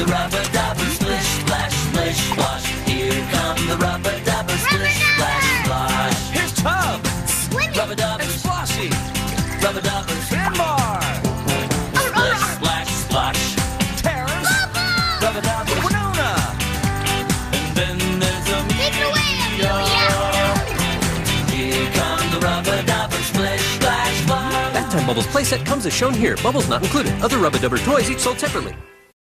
the rubber dubber, splish, splash, splish, splash. Here come the rubber dubber, splish, splash, splash. Here's Tub, Rubber dubbers, and Flossie, rubber dubbers, and Mar, splish, splash, splash. Terrence, Rubber dubbers, Winona. and then there's Amelia. Here come the rubber dubbers, splish, splash, splash. That Time Bubbles playset comes as shown here. Bubbles not included. Other Rubber Dubber toys each sold separately.